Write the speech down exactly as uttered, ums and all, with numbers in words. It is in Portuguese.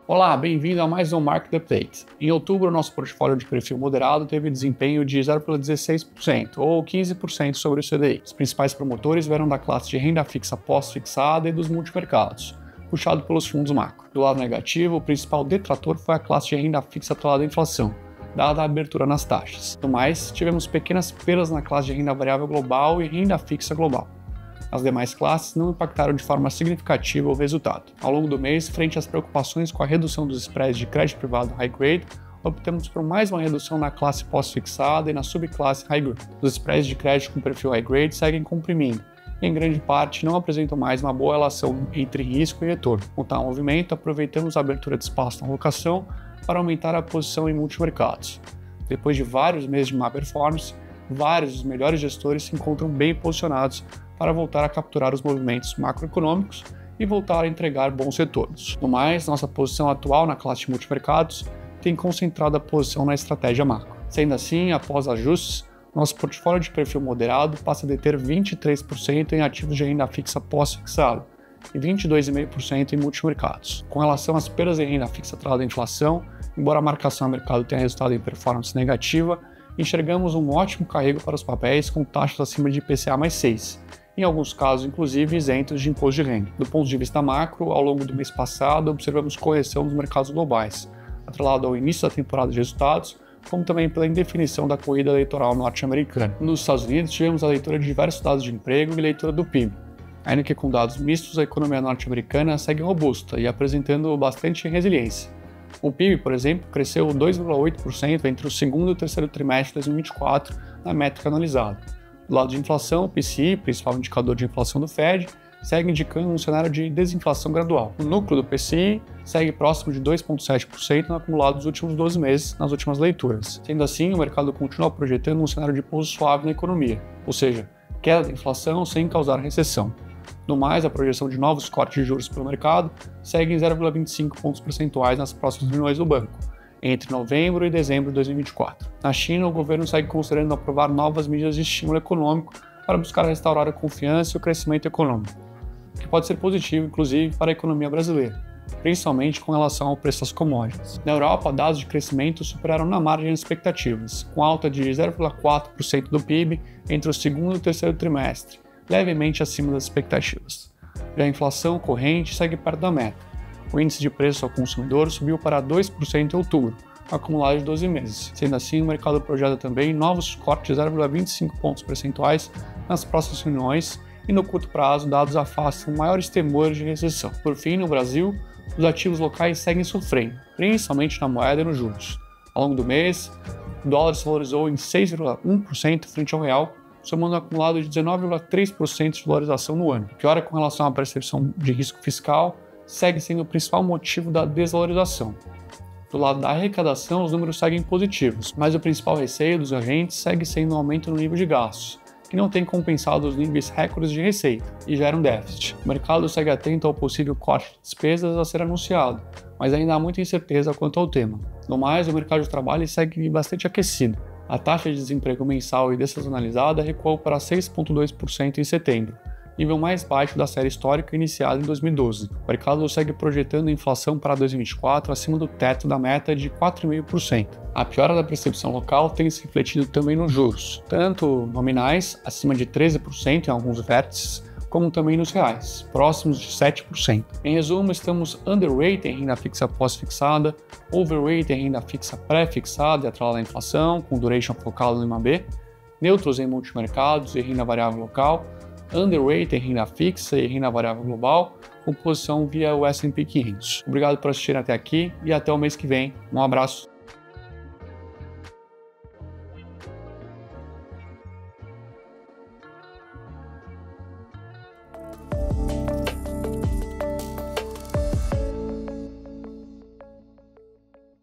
Olá, bem-vindo a mais um Market Update. Em outubro, nosso portfólio de perfil moderado teve desempenho de zero vírgula dezesseis por cento ou quinze por cento sobre o C D I. Os principais promotores vieram da classe de renda fixa pós-fixada e dos multimercados, puxado pelos fundos macro. Do lado negativo, o principal detrator foi a classe de renda fixa atrelada à inflação, dada a abertura nas taxas. No mais, tivemos pequenas perdas na classe de renda variável global e renda fixa global. As demais classes não impactaram de forma significativa o resultado. Ao longo do mês, frente às preocupações com a redução dos spreads de crédito privado high grade, optamos por mais uma redução na classe pós-fixada e na subclasse high grade. Os spreads de crédito com perfil high grade seguem comprimindo e, em grande parte, não apresentam mais uma boa relação entre risco e retorno. Com tal movimento, aproveitamos a abertura de espaço na alocação para aumentar a posição em multimercados. Depois de vários meses de má performance, vários dos melhores gestores se encontram bem posicionados para voltar a capturar os movimentos macroeconômicos e voltar a entregar bons retornos. No mais, nossa posição atual na classe de multimercados tem concentrado a posição na estratégia macro. Sendo assim, após ajustes, nosso portfólio de perfil moderado passa a deter vinte e três por cento em ativos de renda fixa pós-fixado e vinte e dois vírgula cinco por cento em multimercados. Com relação às perdas em renda fixa atrelada à inflação, embora a marcação a mercado tenha resultado em performance negativa, enxergamos um ótimo carrego para os papéis com taxas acima de I P C A mais seis, em alguns casos, inclusive, isentos de imposto de renda. Do ponto de vista macro, ao longo do mês passado, observamos correção nos mercados globais, atrelado ao início da temporada de resultados, como também pela indefinição da corrida eleitoral norte-americana. Nos Estados Unidos, tivemos a leitura de diversos dados de emprego e leitura do P I B. Ainda que com dados mistos, a economia norte-americana segue robusta e apresentando bastante resiliência. O P I B, por exemplo, cresceu dois vírgula oito por cento entre o segundo e o terceiro trimestre de dois mil e vinte e quatro na métrica analisada. Do lado de inflação, o P C I, principal indicador de inflação do Fed, segue indicando um cenário de desinflação gradual. O núcleo do P C I segue próximo de dois vírgula sete por cento no acumulado dos últimos doze meses nas últimas leituras. Sendo assim, o mercado continua projetando um cenário de pouso suave na economia, ou seja, queda da inflação sem causar recessão. No mais, a projeção de novos cortes de juros pelo mercado segue em zero vírgula vinte e cinco pontos percentuais nas próximas reuniões do banco, entre novembro e dezembro de dois mil e vinte e quatro. Na China, o governo segue considerando aprovar novas medidas de estímulo econômico para buscar restaurar a confiança e o crescimento econômico, o que pode ser positivo, inclusive, para a economia brasileira, principalmente com relação ao preço das commodities. Na Europa, dados de crescimento superaram na margem as expectativas, com alta de zero vírgula quatro por cento do P I B entre o segundo e o terceiro trimestre, levemente acima das expectativas. Já a inflação corrente segue perto da meta. O índice de preço ao consumidor subiu para dois por cento em outubro, acumulado de doze meses. Sendo assim, o mercado projeta também novos cortes de zero vírgula vinte e cinco pontos percentuais nas próximas reuniões e no curto prazo, dados afastam maiores temores de recessão. Por fim, no Brasil, os ativos locais seguem sofrendo, principalmente na moeda e nos juros. Ao longo do mês, o dólar se valorizou em seis vírgula um por cento frente ao real, somando um acumulado de dezenove vírgula três por cento de valorização no ano. Piora com relação à percepção de risco fiscal, segue sendo o principal motivo da desvalorização. Do lado da arrecadação, os números seguem positivos, mas o principal receio dos agentes segue sendo um aumento no nível de gastos, que não tem compensado os níveis recordes de receita e gera um déficit. O mercado segue atento ao possível corte de despesas a ser anunciado, mas ainda há muita incerteza quanto ao tema. No mais, o mercado de trabalho segue bastante aquecido. A taxa de desemprego mensal e dessazonalizada recuou para seis vírgula dois por cento em setembro, nível mais baixo da série histórica iniciada em dois mil e doze. O mercado segue projetando a inflação para dois mil e vinte e quatro acima do teto da meta de quatro vírgula cinco por cento. A piora da percepção local tem se refletido também nos juros, tanto nominais, acima de treze por cento em alguns vértices, como também nos reais, próximos de sete por cento. Em resumo, estamos underweight em renda fixa pós-fixada, overweight em renda fixa pré-fixada e atrelada à inflação, com duration focado no I M A B, neutros em multimercados e renda variável local, underweight em renda fixa e renda variável global, com posição via o S and P quinhentos. Obrigado por assistir até aqui e até o mês que vem. Um abraço.